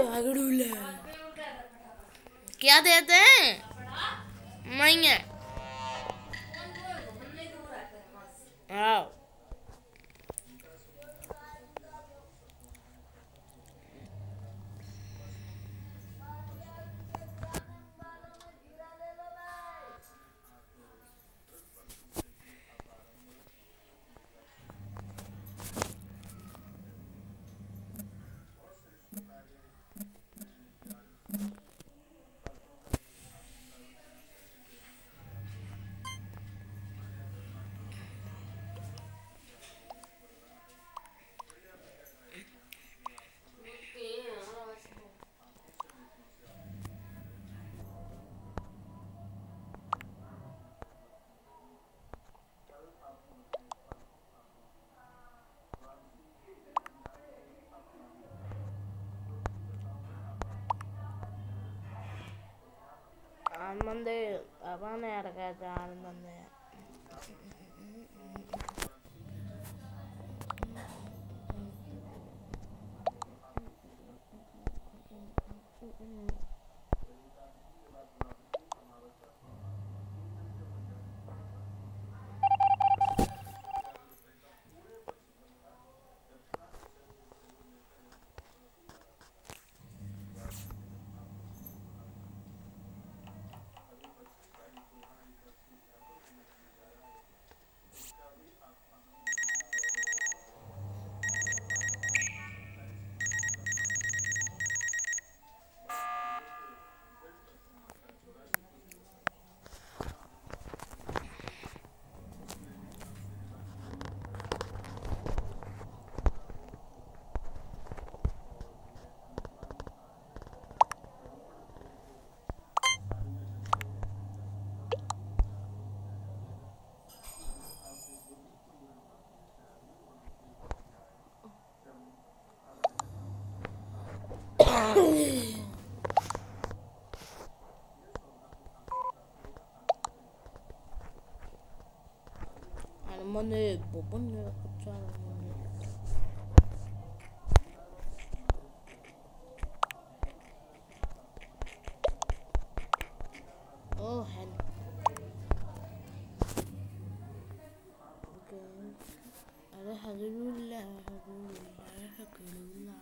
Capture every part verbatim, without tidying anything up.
क्या देते हैं नहीं है। हाँ मंदे apa nih ada मंदे Money, money, oh, hand. Okay. Alhamdulillah, alhamdulillah, alhamdulillah.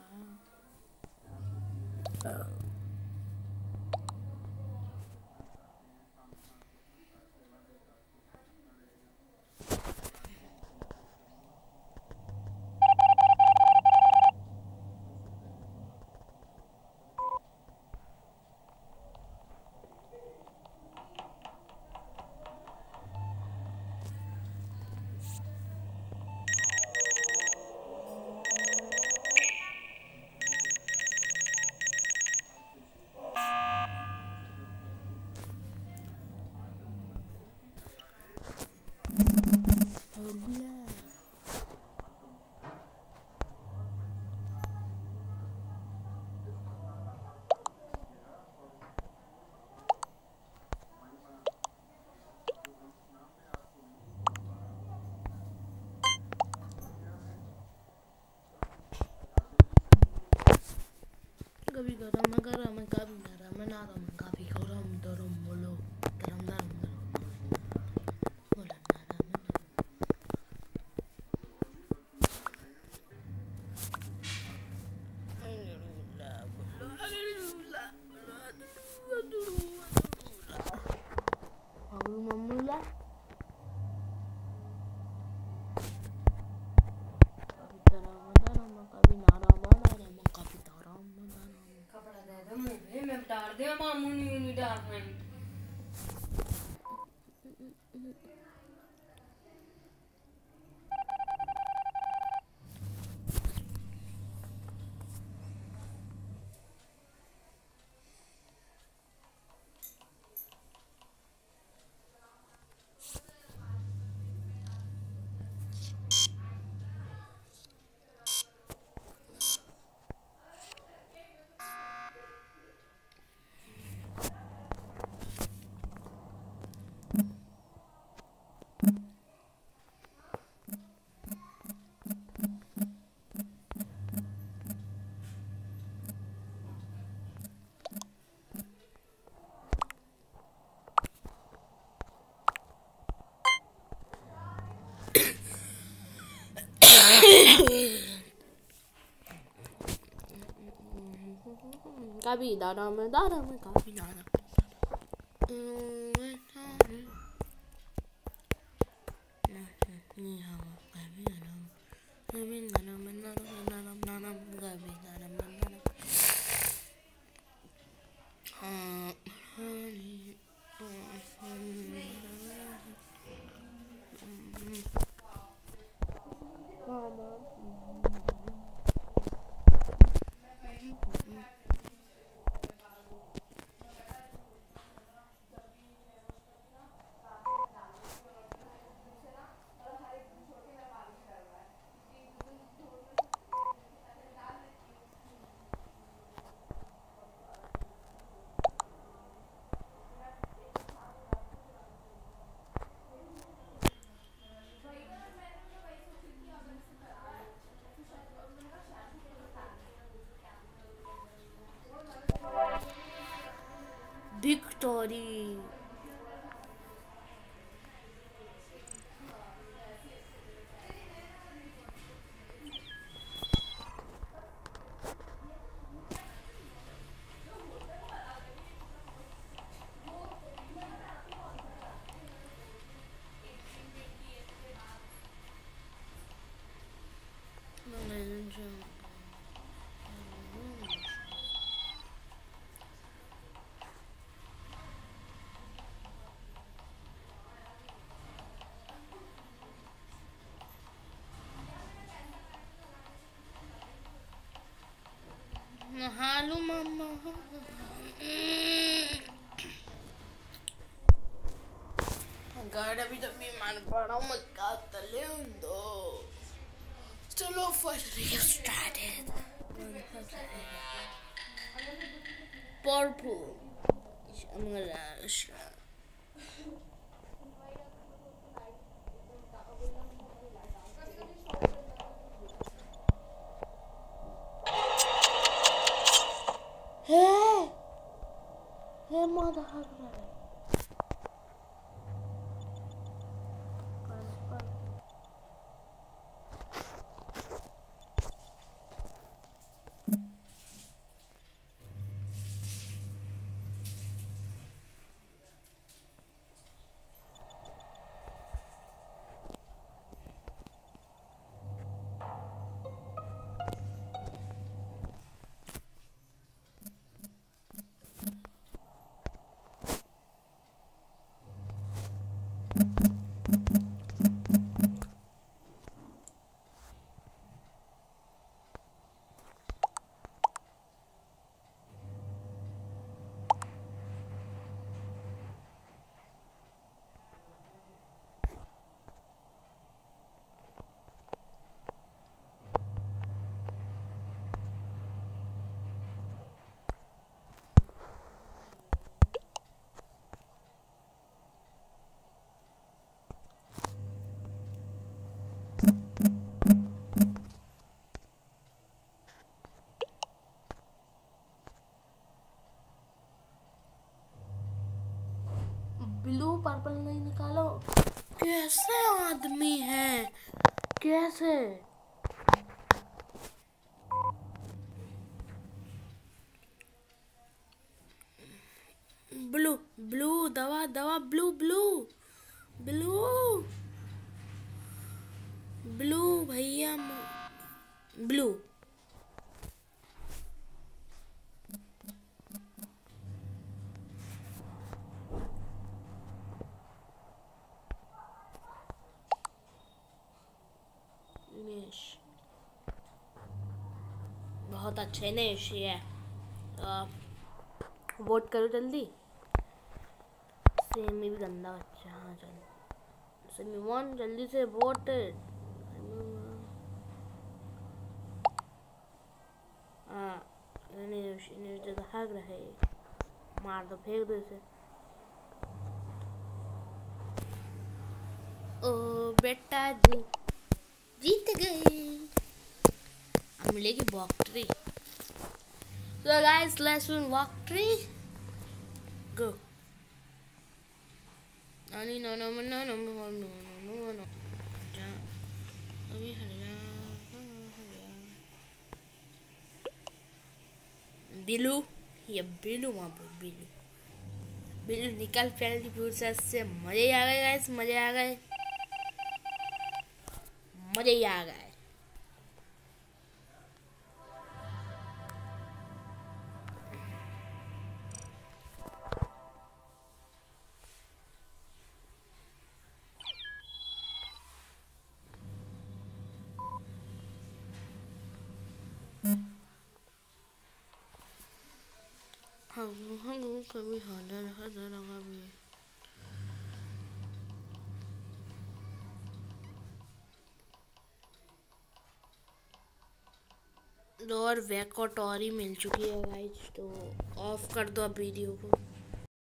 कभी गरम में गरम में कभी नरम में नरम में कभी गरम दरम बोलो दरम दरम दरम बोलो कभी दादा में दादा में कभी दादा victory Hallo Mama. Agora vi também mano para uma gata lindo. Still finally started. Purple. I'm gonna start. Hey! Hey, motherfucker! Blue purple नहीं निकालो। कैसे आदमी है, कैसे? ब्लू ब्लू दवा दवा ब्लू ब्लू ब्लू ब्लू भैया ब्लू बहुत अच्छे नेश है। वोट करो जल्दी। सेमी भी गंदा बच्चा। हाँ चल सेमी वन जल्दी से वोट। हाँ भाग रहे, मार दो, फेंक दो इसे। ओ बेटा जी जीत गए। अब मिलेगी वॉकट्री। So guys, let's win walkthrough. Go. No no no no no no no no no no. बिलू, ये बिलू वहाँ पे बिलू बिलू निकल पहली फुर्सत से। मजे आ गए गाइस, मजे आ गए, मजे ही आ गए। हाँ हाँ कभी हादर हादर कभी और वैकॉट और ही मिल चुकी है गाइस, तो ऑफ कर दो अब वीडियो को।